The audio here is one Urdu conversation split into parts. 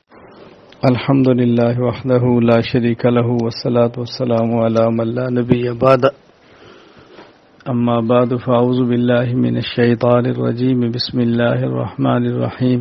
الحمد لله وحده لا شريك له والصلاة والسلام على من لا نبي بعد أما بعد فأعوذ بالله من الشيطان الرجيم بسم الله الرحمن الرحيم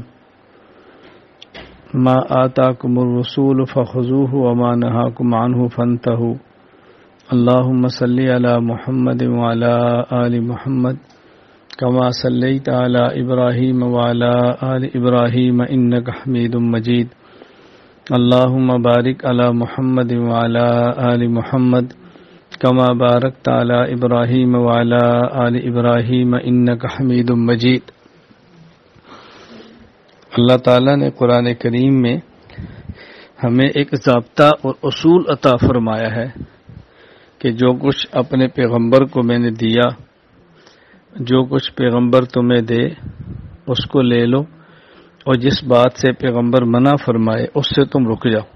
ما آتاكم الرسول فخذوه وما نهاكم عنه فانتهوا اللهم صل على محمد وعلى آل محمد كما صليت على إبراهيم وعلى آل إبراهيم إنك حميد مجيد اللهم بارك على محمد وعلى آل محمد كما باركت على إبراهيم وعلى آل إبراهيم إنك حميد مجيد۔ اللہ تعالیٰ نے قرآن کریم میں ہمیں ایک ضابطہ اور اصول عطا فرمایا ہے کہ جو کچھ اپنے پیغمبر کو میں نے دیا، جو کچھ پیغمبر تمہیں دے اس کو لے لو، اور جس بات سے پیغمبر منع فرمائے اس سے تم رک جاؤ۔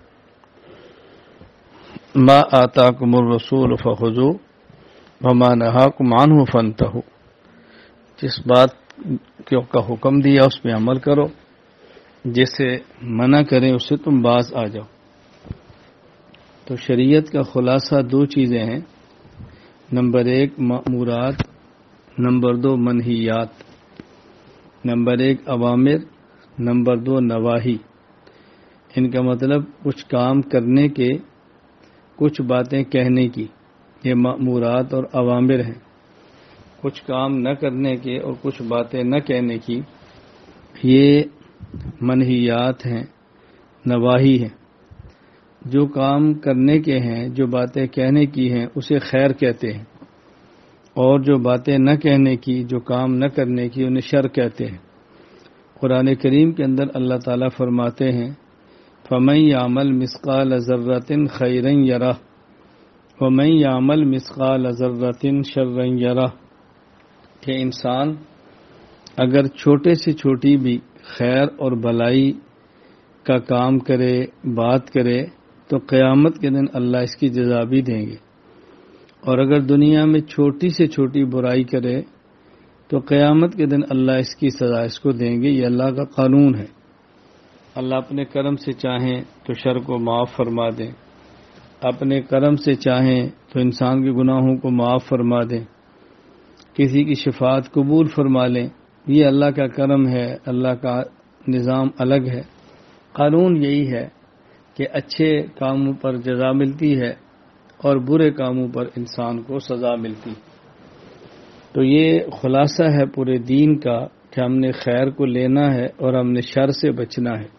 ما آتاکم الرسول فخذوہ وما نہاکم عنہ فانتہوا، جس بات کا حکم دیا اس پہ عمل کرو، جسے منع کریں اس سے تم باز آ جاؤ۔ تو شریعت کا خلاصہ دو چیزیں ہیں، نمبر 1 مأمورات، نمبر 2 منہیات۔ نمبر 1 اوامر، نمبر 2 نواہی۔ ان کا مطلب کچھ کام کرنے کے، کچھ باتیں کہنے کی، یہ مأمورات اور اوامر ہیں۔ کچھ کام نہ کرنے کے اور کچھ باتیں نہ کہنے کی، یہ منہیات ہیں، نواہی ہیں۔ جو کام کرنے کے ہیں، جو باتیں کہنے کی ہیں اسے خیر کہتے ہیں، اور جو باتیں نہ کہنے کی، جو کام نہ کرنے کی، انہیں شر کہتے ہیں۔ قرآن کریم کے اندر اللہ تعالیٰ فرماتے ہیں فَمَن يَعْمَلْ مِثْقَالَ ذَرَّةٍ خَيْرًا يَرَهُ وَمَن يَعْمَلْ مِثْقَالَ ذَرَّةٍ شَرًّا يَرَهُ، کہ انسان اگر چھوٹے سے چھوٹی بھی خیر اور بھلائی کا کام کرے، بات کرے، تو قیامت کے دن اللہ اس کی جزا بھی دیں گے، اور اگر دنیا میں چھوٹی سے چھوٹی برائی کرے تو قیامت کے دن اللہ اس کی سزا اس کو دیں گے۔ یہ اللہ کا قانون ہے۔ اللہ اپنے کرم سے چاہیں تو شر کو معاف فرما دیں، اپنے کرم سے چاہیں تو انسان کے گناہوں کو معاف فرما دیں، کسی کی شفاعت قبول فرما لیں۔ یہ اللہ کا کرم ہے، اللہ کا نظام الگ ہے۔ قانون یہی ہے کہ اچھے کاموں پر جزا ملتی ہے اور برے کاموں پر انسان کو سزا ملتی ہے۔ تو یہ خلاصہ ہے پورے دین کا کہ ہم نے خیر کو لینا ہے اور ہم نے شر سے بچنا ہے۔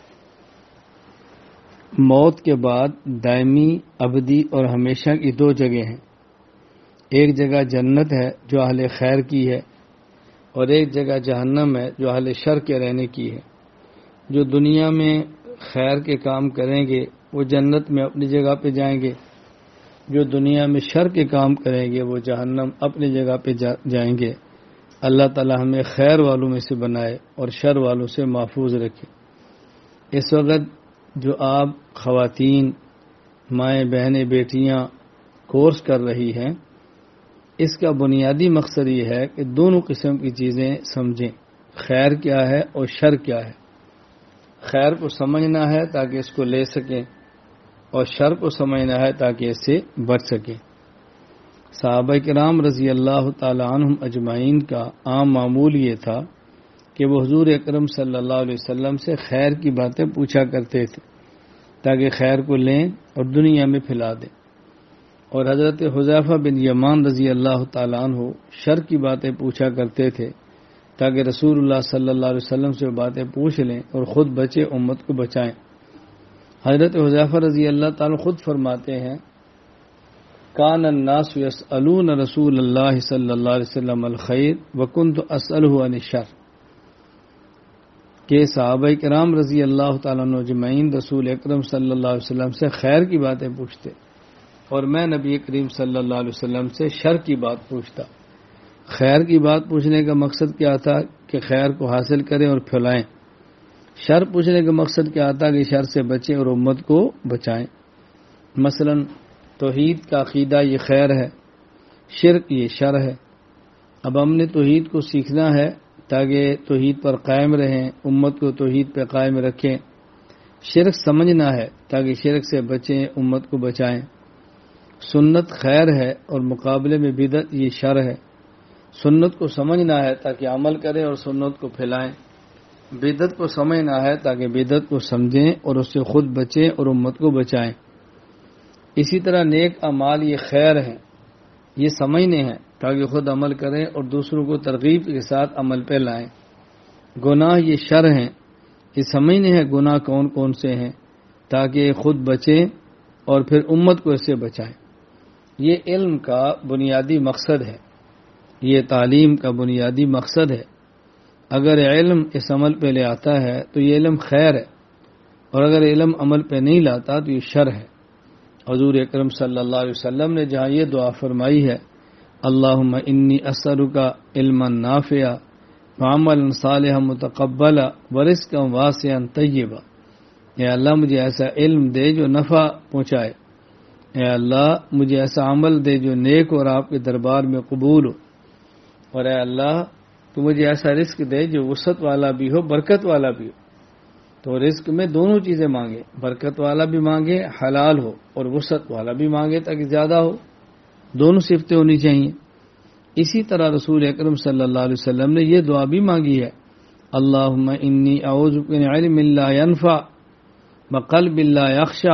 موت کے بعد دائمی، ابدی اور ہمیشہ کی 2 جگہیں ہیں۔ ایک جگہ جنت ہے جو اہل خیر کی ہے، اور ایک جگہ جہنم ہے جو اہل شر کے رہنے کی ہے۔ جو دنیا میں خیر کے کام کریں گے وہ جنت میں اپنی جگہ پہ جائیں گے، جو دنیا میں شر کے کام کریں گے وہ جہنم اپنی جگہ پہ جائیں گے۔ اللہ تعالی ہمیں خیر والوں میں سے بنائے اور شر والوں سے محفوظ رکھے۔ اس وقت جو آپ خواتین، مائیں، بہنیں، بیٹیاں کورس کر رہی ہیں، اس کا بنیادی مقصد یہ ہے کہ دونوں قسم کی چیزیں سمجھیں، خیر کیا ہے اور شر کیا ہے۔ خیر کو سمجھنا ہے تاکہ اس کو لے سکیں، اور شر کو سمجھنا ہے تاکہ اس سے بچ سکیں۔ صحابہ کرام رضی اللہ تعالی عنہم اجمعین کا عام معمول یہ تھا کہ وہ حضور اکرم صلی اللہ علیہ وسلم سے خیر کی باتیں پوچھا کرتے تھے تاکہ خیر کو لیں اور دنیا میں پھیلا دیں، اور حضرت حذیفہ بن یمان رضی اللہ تعالی عنہ شر کی باتیں پوچھا کرتے تھے تاکہ رسول اللہ صلی اللہ علیہ وسلم سے باتیں پوچھ لیں اور خود بچے، امت کو بچائیں۔ حضرت حذیفہ رضی اللہ تعالیٰ خود فرماتے ہیں کان الناس یسألون رسول اللہ صلی اللہ علیہ وسلم الخیر وکنت اسألہ عن الشر، کہ صحابہ کرام رضی اللہ تعالیٰ عنہ اجمعین رسول اکرم صلی اللہ علیہ وسلم سے خیر کی باتیں پوچھتے، اور میں نبی کریم صلی اللہ علیہ وسلم سے شر کی بات پوچھتا۔ خیر کی بات پوچھنے کا مقصد کیا تھا کہ خیر کو حاصل کریں اور پھیلائیں، شر پوچھنے کا مقصد کیا تھا کہ شر سے بچیں اور امت کو بچائیں۔ مثلا توحید کا عقیدہ یہ خیر ہے، شرک یہ شر ہے۔ اب ہم نے توحید کو سیکھنا ہے تاکہ توحید پر قائم رہیں، امت کو توحید پہ قائم رکھیں، شرک سمجھنا ہے تاکہ شرک سے بچیں، امت کو بچائیں۔ سنت خیر ہے اور مقابلے میں بدعت یہ شر ہے۔ سنت کو سمجھنا ہے تاکہ عمل کریں اور سنت کو پھیلائیں۔ بدعت کو سمجھنا ہے تاکہ بدعت کو سمجھیں اور اس سے خود بچیں اور امت کو بچائیں۔ اسی طرح نیک اعمال یہ خیر ہیں، یہ سمجھنے ہیں تاکہ خود عمل کریں اور دوسروں کو ترغیب کے ساتھ عمل پہ لائیں۔ گناہ یہ شر ہیں، یہ سمجھنے ہیں گناہ کون کون سے ہیں تاکہ خود بچیں اور پھر امت کو اس سے بچائیں۔ یہ علم کا بنیادی مقصد ہے، یہ تعلیم کا بنیادی مقصد ہے۔ اگر علم اس عمل پہ لے آتا ہے تو یہ علم خیر ہے، اور اگر علم عمل پہ نہیں لاتا تو یہ شر ہے۔ حضور اکرم صلی اللہ علیہ وسلم نے جہاں یہ دعا فرمائی ہے، اللہم انی اسألک علما نافعا وعملا صالحا متقبلا ورزقا واسعا طیبا، اے اللہ مجھے ایسا علم دے جو نفع پہنچائے، اے اللہ مجھے ایسا عمل دے جو نیک اور آپ کے دربار میں قبول ہو، اور اے اللہ تو مجھے ایسا رزق دے جو وسعت والا بھی ہو، برکت والا بھی ہو۔ تو رزق میں دونوں چیزیں مانگے، برکت والا بھی مانگے حلال ہو، اور وسعت والا بھی مانگے تاکہ زیادہ ہو، دونوں صفتیں ہونی چاہیے۔ اسی طرح رسول اکرم صلی اللہ علیہ وسلم نے یہ دعا بھی مانگی ہے، اللہم انی اعوذ بک من علم لا ینفع وقلب لا یخشع،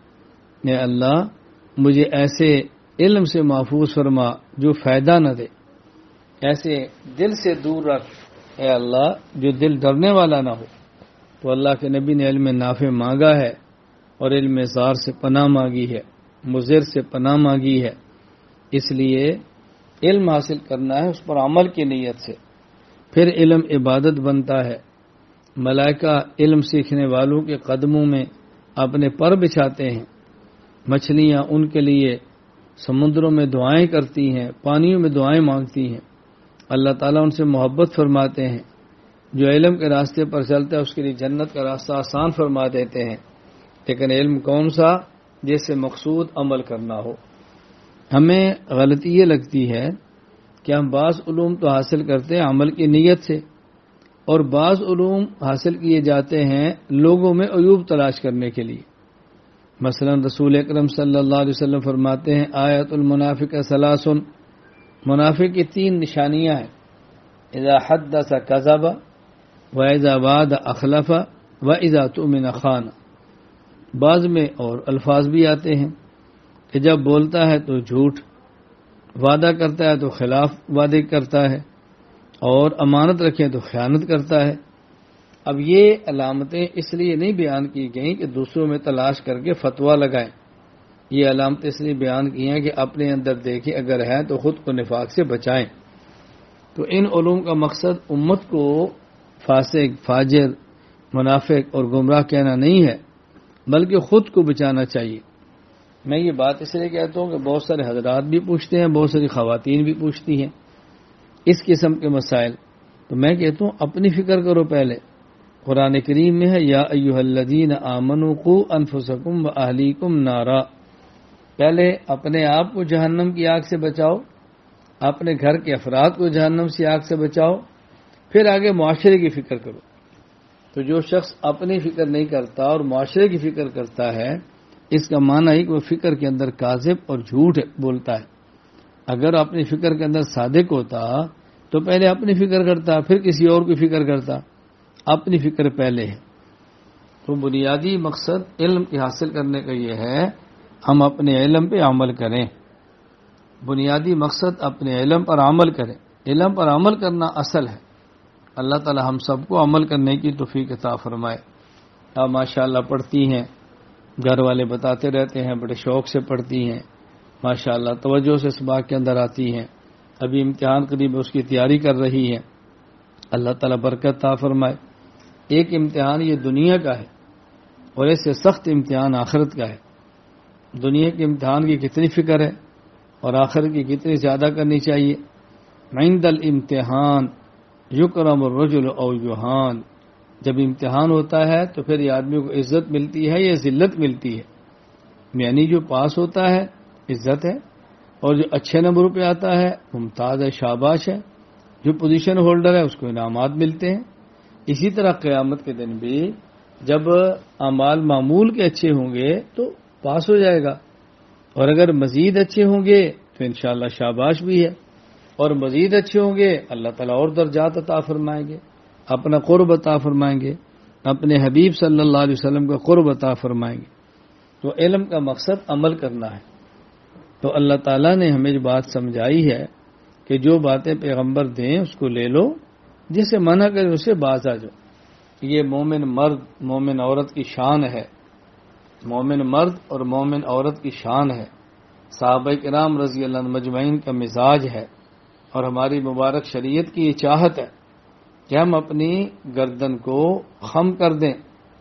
اے اللہ مجھے ایسے علم سے محفوظ فرما جو فائدہ نہ دے، ایسے دل سے دور رکھ اے اللہ جو دل ڈرنے والا نہ ہو۔ تو اللہ کے نبی نے علم نافع مانگا ہے اور علم زار سے پناہ مانگی ہے، مضر سے پناہ مانگی ہے۔ اس لیے علم حاصل کرنا ہے اس پر عمل کی نیت سے، پھر علم عبادت بنتا ہے۔ ملائکہ علم سیکھنے والوں کے قدموں میں اپنے پر بچھاتے ہیں، مچھلیاں ان کے لیے سمندروں میں دعائیں کرتی ہیں، پانیوں میں دعائیں مانگتی ہیں۔ اللہ تعالیٰ ان سے محبت فرماتے ہیں، جو علم کے راستے پر چلتا ہے اس کے لیے جنت کا راستہ آسان فرما دیتے ہیں۔ لیکن علم کون سا؟ جس سے مقصود عمل کرنا ہو۔ ہمیں غلطی یہ لگتی ہے کہ ہم بعض علوم تو حاصل کرتے ہیں عمل کی نیت سے، اور بعض علوم حاصل کیے جاتے ہیں لوگوں میں عیوب تلاش کرنے کے لیے۔ مثلا رسول اکرم صلی اللہ علیہ وسلم فرماتے ہیں، آیت المنافق ثلاث، منافق کی 3 نشانیاں ہیں، اذا حدث کذب وَإِذَا وَعَدَ أَخْلَفَ وَإِذَا تُؤْمِنَ خَانَ۔ بعض میں اور الفاظ بھی آتے ہیں کہ جب بولتا ہے تو جھوٹ، وعدہ کرتا ہے تو خلاف وعدے کرتا ہے، اور امانت رکھے تو خیانت کرتا ہے۔ اب یہ علامتیں اس لیے نہیں بیان کی گئیں کہ دوسروں میں تلاش کر کے فتویٰ لگائیں، یہ علامتیں اس لیے بیان کی ہیں کہ اپنے اندر دیکھیں، اگر ہے تو خود کو نفاق سے بچائیں۔ تو ان علوم کا مقصد امت کو فاسق، فاجر، منافق اور گمراہ کہنا نہیں ہے، بلکہ خود کو بچانا چاہیے۔ میں یہ بات اس لیے کہتا ہوں کہ بہت سارے حضرات بھی پوچھتے ہیں، بہت ساری خواتین بھی پوچھتی ہیں اس قسم کے مسائل، تو میں کہتا ہوں اپنی فکر کرو پہلے۔ قرآن کریم میں ہے، یا ایھا الذین آمنوا قوا انفسکم واہلیکم نارا، پہلے اپنے آپ کو جہنم کی آگ سے بچاؤ، اپنے گھر کے افراد کو جہنم سے آگ سے بچاؤ، پھر آگے معاشرے کی فکر کرو۔ تو جو شخص اپنی فکر نہیں کرتا اور معاشرے کی فکر کرتا ہے، اس کا معنی ہے کہ وہ فکر کے اندر کاذب اور جھوٹ بولتا ہے۔ اگر اپنی فکر کے اندر صادق ہوتا تو پہلے اپنی فکر کرتا، پھر کسی اور کی فکر کرتا، اپنی فکر پہلے ہے۔ تو بنیادی مقصد علم کی حاصل کرنے کا یہ ہے ہم اپنے علم پہ عمل کریں، بنیادی مقصد اپنے علم پر عمل کریں، علم پر عمل کرنا اصل ہے۔ اللہ تعالی ہم سب کو عمل کرنے کی توفیق عطا فرمائے۔ آپ ماشاءاللہ پڑھتی ہیں، گھر والے بتاتے رہتے ہیں، بڑے شوق سے پڑھتی ہیں، ماشاءاللہ توجہ سے اس بات کے اندر آتی ہیں، ابھی امتحان قریب اس کی تیاری کر رہی ہیں، اللہ تعالی برکت عطا فرمائے۔ ایک امتحان یہ دنیا کا ہے اور اس سے سخت امتحان آخرت کا ہے۔ دنیا کے امتحان کی کتنی فکر ہے اور آخرت کی کتنی زیادہ کرنی چاہیے۔ عند الامتحان یکرم الرجل او یہان، جب امتحان ہوتا ہے تو پھر یہ آدمی کو عزت ملتی ہے یا ذلت ملتی ہے، یعنی جو پاس ہوتا ہے عزت ہے، اور جو اچھے نمبروں پہ آتا ہے ممتاز ہے، شاباش ہے، جو پوزیشن ہولڈر ہے اس کو انعامات ملتے ہیں۔ اسی طرح قیامت کے دن بھی جب اعمال معمول کے اچھے ہوں گے تو پاس ہو جائے گا، اور اگر مزید اچھے ہوں گے تو انشاءاللہ شاباش بھی ہے، اور مزید اچھے ہوں گے اللہ تعالیٰ اور درجات عطا فرمائیں گے، اپنا قرب عطا فرمائیں گے، اپنے حبیب صلی اللہ علیہ وسلم کا قرب عطا فرمائیں گے۔ تو علم کا مقصد عمل کرنا ہے۔ تو اللہ تعالیٰ نے ہمیں جو بات سمجھائی ہے کہ جو باتیں پیغمبر دیں اس کو لے لو، جسے منع کرے اسے باز آ جاؤ۔ یہ مومن مرد مومن عورت کی شان ہے، مومن مرد اور مومن عورت کی شان ہے، صحابہ کرام رضی اللہ عنہ مجمعین کا مزاج ہے، اور ہماری مبارک شریعت کی یہ چاہت ہے کہ ہم اپنی گردن کو خم کر دیں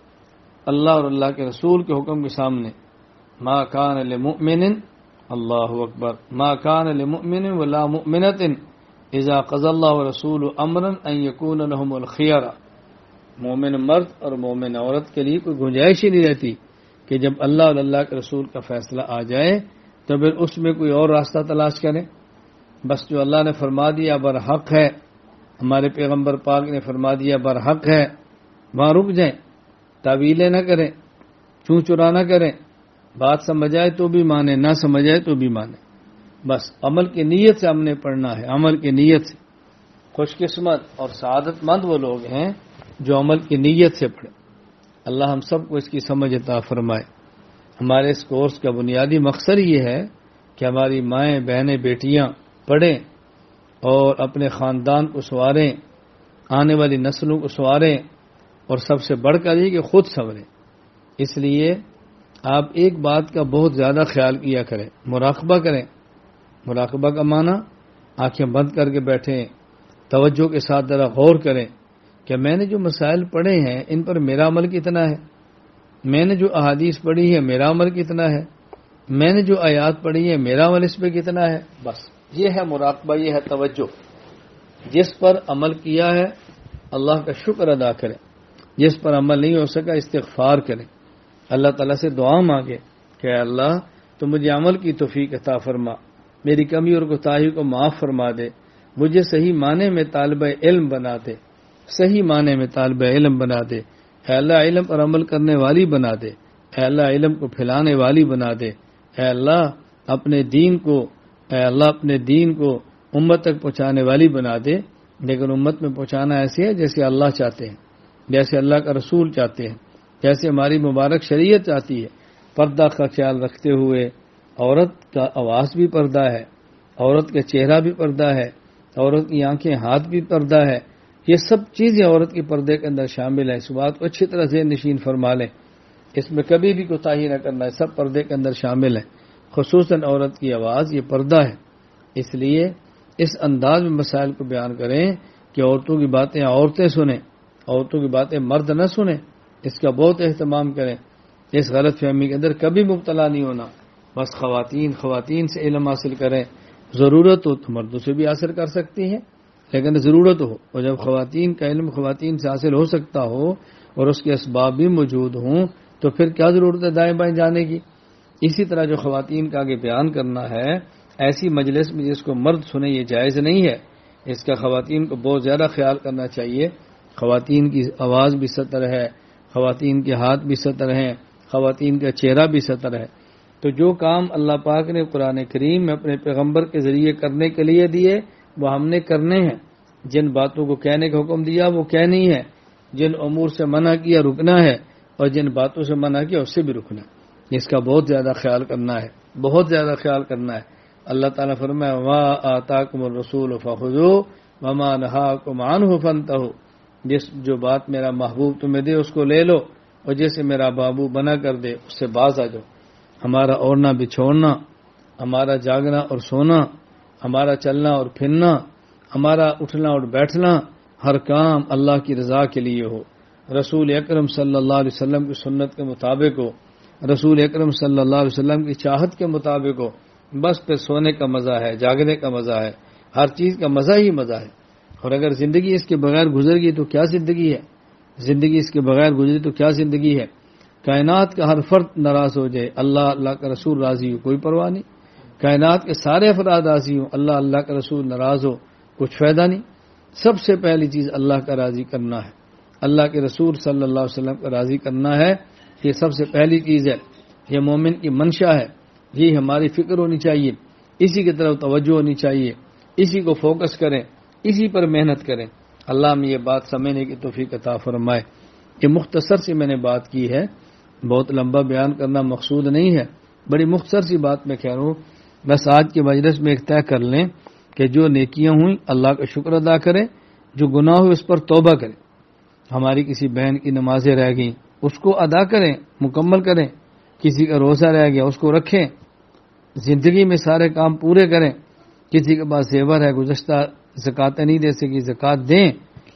اللہ اور اللہ کے رسول کے حکم کے سامنے۔ ما کان لمؤمن، اللہ اکبر، ما کان لمؤمن ولا مؤمنۃ اذا قضى الله ورسوله امرا ان يكون لهم الخيار۔ مومن مرد اور مومن عورت کے لیے کوئی گنجائش ہی نہیں رہتی کہ جب اللہ اور اللہ کے رسول کا فیصلہ آ جائے تو پھر اس میں کوئی اور راستہ تلاش کریں۔ بس جو اللہ نے فرما دیا برحق ہے، ہمارے پیغمبر پاک نے فرما دیا برحق ہے، وہاں رک جائیں، تعویلیں نہ کریں، چوں چرا نہ کریں، بات سمجھ آئے تو بھی مانے، نہ سمجھ آئے تو بھی مانے۔ بس عمل کی نیت سے ہم نے پڑھنا ہے، عمل کی نیت سے۔ خوش قسمت اور سعادت مند وہ لوگ ہیں جو عمل کی نیت سے پڑھیں۔ اللہ ہم سب کو اس کی سمجھ عطا فرمائے۔ ہمارے اس کورس کا بنیادی مقصد یہ ہے کہ ہماری مائیں بہنیں بیٹیاں پڑھیں اور اپنے خاندان کو سنواریں، آنے والی نسلوں کو سنواریں، اور سب سے بڑھ کر یہ کہ خود سنوریں۔ اس لیے آپ ایک بات کا بہت زیادہ خیال کیا کریں، مراقبہ کریں۔ مراقبہ کا معنی آنکھیں بند کر کے بیٹھیں، توجہ کے ساتھ ذرا غور کریں کہ میں نے جو مسائل پڑھے ہیں ان پر میرا عمل کتنا ہے، میں نے جو احادیث پڑھی ہے میرا عمل کتنا ہے، میں نے جو آیات پڑھی ہے میرا عمل اس پہ کتنا ہے۔ بس یہ ہے مراقبہ، یہ ہے توجہ۔ جس پر عمل کیا ہے اللہ کا شکر ادا کریں، جس پر عمل نہیں ہو سکا استغفار کریں، اللہ تعالیٰ سے دعا مانگے کہ اللہ تو مجھے عمل کی توفیق عطا فرما، میری کمی اور کوتاہی کو معاف فرما دے، مجھے صحیح معنی میں طالب علم بنا دے، صحیح معنی میں طالب علم بنا دے، اے اللہ علم پر عمل کرنے والی بنا دے، اے اللہ علم کو پھیلانے والی بنا دے، اے اللہ اپنے دین کو امت تک پہنچانے والی بنا دے، لیکن امت میں پہنچانا ایسے ہے جیسے اللہ چاہتے ہیں، جیسے اللہ کا رسول چاہتے ہیں، جیسے ہماری مبارک شریعت چاہتی ہے۔ پردہ کا خیال رکھتے ہوئے عورت کا آواز بھی پردہ ہے، عورت کا چہرہ بھی پردہ ہے، عورت کی آنکھیں ہاتھ بھی پردہ ہے، یہ سب چیزیں عورت کے پردے کے اندر شامل ہیں۔ اس بات کو اچھی طرح ذہن نشین فرما لیں، اس میں کبھی بھی کوتاہی نہ کرنا ہے، سب پردے کے اندر شامل ہیں، خصوصاً عورت کی آواز یہ پردہ ہے۔ اس لیے اس انداز میں مسائل کو بیان کریں کہ عورتوں کی باتیں عورتیں سنیں، عورتوں کی باتیں مرد نہ سنیں، اس کا بہت اہتمام کریں۔ اس غلط فہمی کے اندر کبھی مبتلا نہیں ہونا، بس خواتین سے علم حاصل کریں، ضرورت ہو تو مردوں سے بھی حاصل کر سکتی ہیں، لیکن ضرورت ہو، اور جب خواتین کا علم خواتین سے حاصل ہو سکتا ہو اور اس کے اسباب بھی موجود ہوں تو پھر کیا ضرورت ہے دائیں بائیں جانے کی۔ اسی طرح جو خواتین کا آگے بیان کرنا ہے، ایسی مجلس میں جس کو مرد سنے یہ جائز نہیں ہے، اس کا خواتین کو بہت زیادہ خیال کرنا چاہیے۔ خواتین کی آواز بھی ستر ہے، خواتین کے ہاتھ بھی ستر ہیں، خواتین کا چہرہ بھی ستر ہے۔ تو جو کام اللہ پاک نے قرآن کریم میں اپنے پیغمبر کے ذریعے کرنے کے لیے دیے وہ ہم نے کرنے ہیں، جن باتوں کو کہنے کا حکم دیا وہ کہنی ہے، جن امور سے منع کیا رکنا ہے، اور جن باتوں سے منع کیا اس سے بھی رکنا ہے۔ اس کا بہت زیادہ خیال کرنا ہے، بہت زیادہ خیال کرنا ہے۔ اللہ تعالیٰ فرمایا وَمَا آتَاكُمُ الرَّسُولُ فَخُذُوهُ وَمَا نَهَاكُمْ عَنْهُ فَانْتَهُوا، جو بات میرا محبوب تمہیں دے اس کو لے لو، اور جیسے میرا محبوب بنا کر دے اس سے باز آ جاؤ۔ ہمارا اوڑھنا بچھوڑنا، ہمارا جاگنا اور سونا، ہمارا چلنا اور پھرنا، ہمارا اٹھنا اور بیٹھنا، ہر کام اللہ کی رضا کے لیے ہو، رسول اکرم صلی اللہ علیہ وسلم کی سنت کے مطابق ہو، رسول اکرم صلی اللہ علیہ وسلم کی چاہت کے مطابق ہو۔ بس پھر سونے کا مزہ ہے، جاگنے کا مزہ ہے، ہر چیز کا مزہ ہی مزہ ہے۔ اور اگر زندگی اس کے بغیر گزر گئی تو کیا زندگی ہے؟ زندگی اس کے بغیر گزری تو کیا زندگی ہے؟ کائنات کا ہر فرد ناراض ہو جائے، اللہ کا رسول راضی ہو، کوئی پرواہ نہیں۔ کائنات کے سارے افراد راضی ہوں، اللہ کا رسول ناراض ہو، کچھ فائدہ نہیں۔ سب سے پہلی چیز اللہ کا راضی کرنا ہے، اللہ کے رسول صلی اللہ علیہ وسلم کو راضی کرنا ہے، یہ سب سے پہلی چیز ہے، یہ مومن کی منشا ہے، یہ ہماری فکر ہونی چاہیے، اسی کی طرف توجہ ہونی چاہیے، اسی کو فوکس کریں، اسی پر محنت کریں۔ اللہ ہمیں یہ بات سمجھنے کی توفیق عطا فرمائے۔ یہ مختصر سی میں نے بات کی ہے، بہت لمبا بیان کرنا مقصود نہیں ہے، بڑی مختصر سی بات میں کہہ رہا ہوں۔ بس آج کے مجلس میں ایک طے کر لیں کہ جو نیکیاں ہوئیں اللہ کا شکر ادا کریں، جو گناہ ہوئے اس پر توبہ کریں۔ ہماری کسی بہن کی نمازیں رہ گئیں اس کو ادا کریں، مکمل کریں، کسی کا روزہ رہ گیا اس کو رکھیں، زندگی میں سارے کام پورے کریں۔ کسی کے پاس زیور ہے، گزشتہ زکوٰۃ نہیں دے سکی، زکوٰۃ دیں۔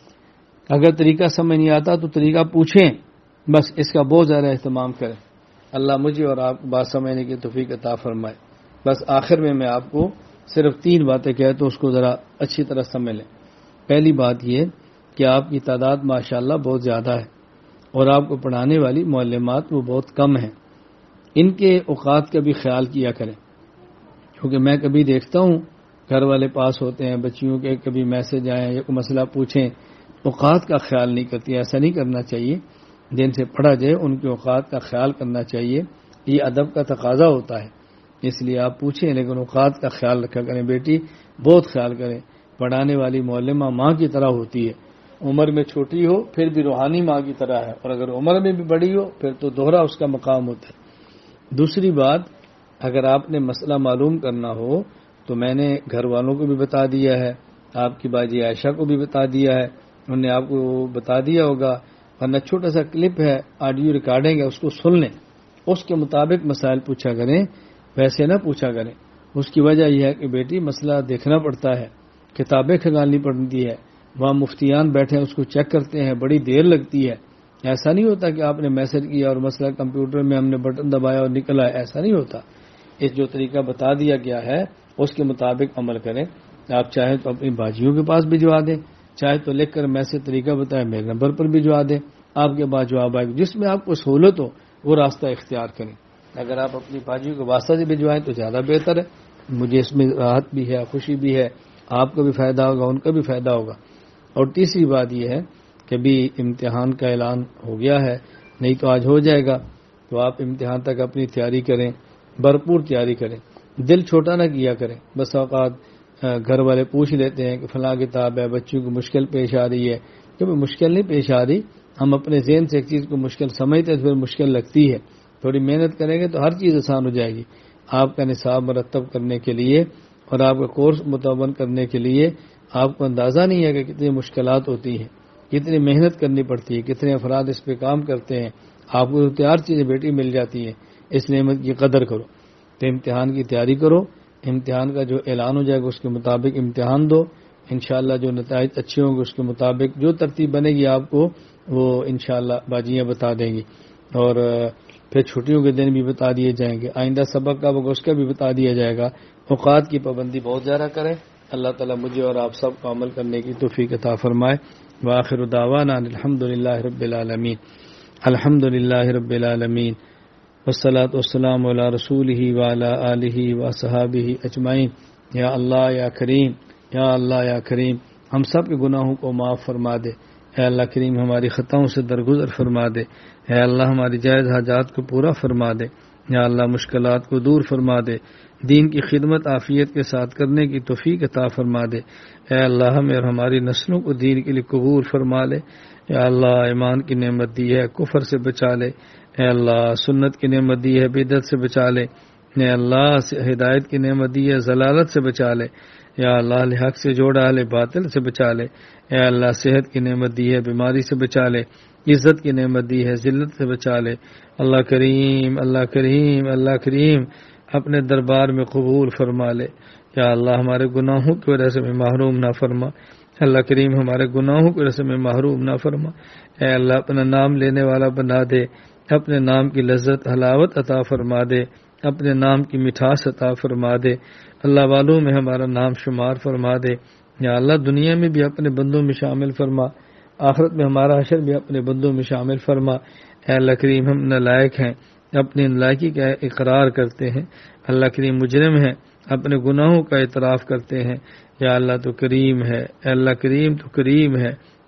اگر طریقہ سمجھ نہیں آتا تو طریقہ پوچھیں، بس اس کا بہت زیادہ اہتمام کریں۔ اللہ مجھے اور آپ کو بات سمجھنے کی توفیق عطا فرمائے۔ بس آخر میں آپ کو صرف 3 باتیں کہے تو اس کو ذرا اچھی طرح سمجھ لیں۔ پہلی بات یہ کہ آپ کی تعداد ماشاءاللہ بہت زیادہ ہے اور آپ کو پڑھانے والی معلمات وہ بہت کم ہیں، ان کے اوقات کا بھی خیال کیا کریں، کیونکہ میں کبھی دیکھتا ہوں گھر والے پاس ہوتے ہیں، بچیوں کے کبھی میسج آئیں یا کوئی مسئلہ پوچھیں، اوقات کا خیال نہیں کرتی۔ ایسا نہیں کرنا چاہیے، جن سے پڑھا جائے ان کے اوقات کا خیال کرنا چاہیے، یہ ادب کا تقاضا ہوتا ہے، اس لیے آپ پوچھیں لیکن اوقات کا خیال رکھا کریں۔ بیٹی بہت خیال کریں، پڑھانے والی معلمہ ماں کی طرح ہوتی ہے، عمر میں چھوٹی ہو پھر بھی روحانی ماں کی طرح ہے، اور اگر عمر میں بھی بڑی ہو پھر تو دوہرا اس کا مقام ہوتا ہے۔ دوسری بات، اگر آپ نے مسئلہ معلوم کرنا ہو تو میں نے گھر والوں کو بھی بتا دیا ہے، آپ کی باجی عائشہ کو بھی بتا دیا ہے، انہوں نے آپ کو بتا دیا ہوگا، ورنہ چھوٹا سا کلپ ہے، آڈیو ریکارڈنگ ہے، اس کو سن لیں، اس کے مطابق مسائل پوچھا کریں، ویسے نہ پوچھا کریں۔ اس کی وجہ یہ ہے کہ بیٹی مسئلہ دیکھنا پڑتا ہے، کتابیں کھنگالنی پڑتی ہے، وہاں مفتیان بیٹھے ہیں اس کو چیک کرتے ہیں، بڑی دیر لگتی ہے۔ ایسا نہیں ہوتا کہ آپ نے میسج کیا اور مسئلہ کمپیوٹر میں ہم نے بٹن دبایا اور نکلا، ایسا نہیں ہوتا۔ اس جو طریقہ بتا دیا گیا ہے اس کے مطابق عمل کریں۔ آپ چاہیں تو اپنی باجیوں کے پاس بھجوا دیں، چاہے تو لکھ کر میسج طریقہ بتائیں میرے نمبر پر بھجوا دیں، آپ کے پاس جواب آئے گا، جس میں آپ کو سہولت ہو وہ راستہ اختیار کریں۔ اگر آپ اپنی باجیوں کے واسطہ سے بھجوائیں تو زیادہ بہتر ہے، مجھے اس میں راحت بھی ہے، خوشی بھی ہے، آپ کا بھی فائدہ ہوگا، ان کا بھی فائدہ ہوگا۔ اور تیسری بات یہ ہے کہ بھی امتحان کا اعلان ہو گیا ہے، نہیں تو آج ہو جائے گا، تو آپ امتحان تک اپنی تیاری کریں، بھرپور تیاری کریں، دل چھوٹا نہ کیا کریں۔ بس اوقات گھر والے پوچھ لیتے ہیں کہ فلاں کتاب ہے، بچوں کو مشکل پیش آ رہی ہے، کیونکہ مشکل نہیں پیش آ رہی، ہم اپنے ذہن سے ایک چیز کو مشکل سمجھتے ہیں تو پھر مشکل لگتی ہے۔ تھوڑی محنت کریں گے تو ہر چیز آسان ہو جائے گی۔ آپ کا نصاب مرتب کرنے کے لیے اور آپ کا کورس متعین کرنے کے لیے آپ کو اندازہ نہیں ہے کہ کتنی مشکلات ہوتی ہیں، کتنی محنت کرنی پڑتی ہے، کتنے افراد اس پہ کام کرتے ہیں۔ آپ کو تیار چیزیں بیٹی مل جاتی ہیں، اس نعمت کی قدر کرو۔ تو امتحان کی تیاری کرو، امتحان کا جو اعلان ہو جائے گا اس کے مطابق امتحان دو، انشاءاللہ جو نتائج اچھے ہوں گے اس کے مطابق جو ترتیب بنے گی آپ کو وہ انشاءاللہ باجیاں بتا دیں گی، اور پھر چھٹیوں کے دن بھی بتا دیے جائیں گے، آئندہ سبق کا ہوگا اس کا بھی بتا دیا جائے گا۔ اوقات کی پابندی بہت زیادہ کریں۔ اللہ تعالیٰ مجھے اور آپ سب کو عمل کرنے کی توفیق عطا فرمائے۔ وآخر دعوانا الحمدللہ رب العالمین، الحمدللہ رب العالمین، والصلاة والسلام علی رسولہ وعلی آلہ وصحابہ اجمعین۔ یا اللہ یا کریم، یا اللہ یا کریم، ہم سب کے گناہوں کو معاف فرما دے۔ اے اللہ کریم ہماری خطاؤں سے درگزر فرما دے۔ اے اللہ ہماری جائز حاجات کو پورا فرما دے۔ یا اللہ مشکلات کو دور فرما دے، دین کی خدمت عافیت کے ساتھ کرنے کی توفیق عطا فرما دے۔ اے اللہ ہمیں اور ہماری نسلوں کو دین کے لیے قبول فرما لے۔ یا اللہ ایمان کی نعمت دی ہے، کفر سے بچا لے۔ اے اللہ سنت کی نعمت دی ہے، بدعت سے بچا لے۔ اے اللہ ہدایت کی نعمت دی ہے، ضلالت سے بچا لے۔ یا اللہ حق سے جوڑا لے، باطل سے بچا لے۔ اے اللہ صحت کی نعمت دی ہے، بیماری سے بچا لے۔ عزت کی نعمت دی ہے، ذلت سے بچا لے۔ اللہ کریم، اللہ کریم، اللہ کریم اپنے دربار میں قبول فرما لے۔ یا اللہ ہمارے گناہوں کی وجہ سے ہمیں محروم نہ فرما۔ اللہ کریم ہمارے گناہوں کی وجہ سے ہمیں محروم نہ فرما۔ اے اللہ اپنا نام لینے والا بنا دے، اپنے نام کی لذت حلاوت عطا فرما دے، اپنے نام کی مٹھاس عطا فرما دے۔ اللہ والوں میں ہمارا نام شمار فرما دے۔ یا اللہ دنیا میں بھی اپنے بندوں میں شامل فرما، آخرت میں ہمارا حشر بھی اپنے بندوں میں شامل فرما۔ اے اللہ کریم ہم نالائق ہیں، اپنی نالائکی کا اقرار کرتے ہیں۔ اللہ کریم مجرم ہیں، اپنے گناہوں کا اعتراف کرتے ہیں۔ یا اللہ تو کریم ہے، اے اللہ کریم تو کریم ہے۔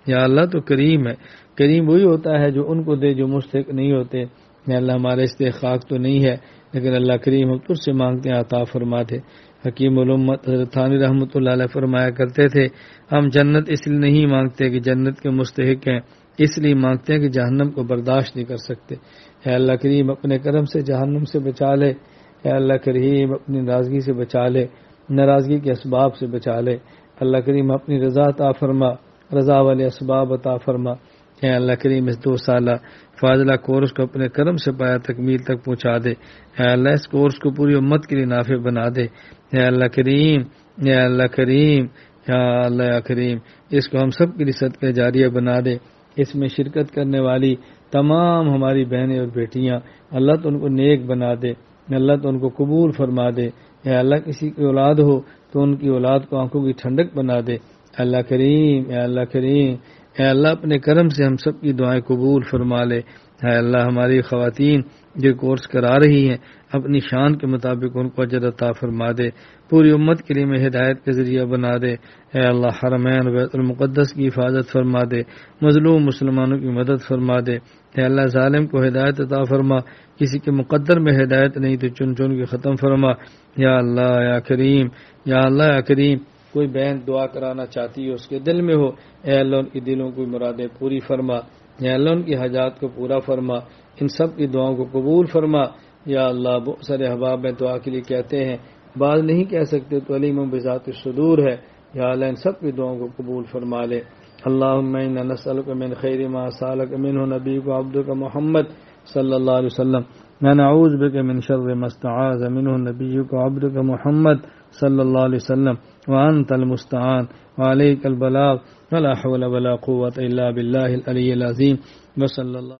یا اللہ تو کریم ہے، کریم وہی ہوتا ہے جو ان کو دے جو مستحق نہیں ہوتے۔ یا اللہ ہمارا استحقاق تو نہیں ہے لیکن اللہ کریم ہم تجھ سے مانگتے ہیں عطا فرما دے۔ حکیم الامت حضرت تھانوی رحمۃ اللہ علیہ فرمایا کرتے تھے ہم جنت اس لیے نہیں مانگتے کہ جنت کے مستحق ہیں، اس لیے مانگتے ہیں کہ جہنم کو برداشت نہیں کر سکتے۔ اے اللہ کریم اپنے کرم سے جہنم سے بچا لے، اے اللہ کریم اپنی ناراضگی سے بچا لے، ناراضگی کے اسباب سے بچا لے۔ اللہ کریم اپنی رضا عطا فرما، رضا والے اسباب عطا فرما۔ اے اللہ کریم اس 2 سالہ فاضلہ کورس کو اپنے کرم سے پایا تکمیل تک پہنچا دے۔ اے اللہ اس کورس کو پوری امت کے لیے نافع بنا دے۔ اے اللہ کریم، اے اللہ کریم، یا اللہ یا کریم اس کو ہم سب کے لیے صدقہ جاریہ بنا دے۔ اس میں شرکت کرنے والی تمام ہماری بہنیں اور بیٹیاں اللہ تو ان کو نیک بنا دے، اللہ تو ان کو قبول فرما دے۔ اے اللہ کسی کی اولاد ہو تو ان کی اولاد کو آنکھوں کی ٹھنڈک بنا دے۔ اللہ کریم، اے اللہ کریم، اے اللہ اپنے کرم سے ہم سب کی دعائیں قبول فرما لے۔ اے اللہ ہماری خواتین جو کورس کرا رہی ہیں اپنی شان کے مطابق ان کو اجر عطا فرما دے، پوری امت کے لیے میں ہدایت کا ذریعہ بنا دے۔ اے اللہ حرمین و بیت المقدس کی حفاظت فرما دے، مظلوم مسلمانوں کی مدد فرما دے۔ اے اللہ ظالم کو ہدایت عطا فرما، کسی کے مقدر میں ہدایت نہیں تو چن چن کے ختم فرما۔ یا اللہ یا کریم، یا اللہ یا کریم کوئی بہن دعا کرانا چاہتی ہے اس کے دل میں ہو، اے اللہ ان کی دلوں کی مرادیں پوری فرما، یا اللہ ان کی حاجات کو پورا فرما، ان سب کی دعاؤں کو قبول فرما۔ یا اللہ بہت سارے احباب میں دعا کے لیے کہتے ہیں، بعض نہیں کہہ سکتے تو علیم بذات الصدور ہے۔ یا اللہ ان سب کی دعاؤں کو قبول فرما لے۔ اللہم انا نسألک من خیر ما سألک منہ نبیک و عبدک محمد صلی اللہ علیہ وسلم، ونعوذ بک من شر ما استعاذ منہ نبیک و عبدک محمد صلی اللہ علیہ وسلم، وانت المستعان وعلیک البلاغ ولا حول ولا قوة الا باللہ العلی العظیم، وصلی اللہ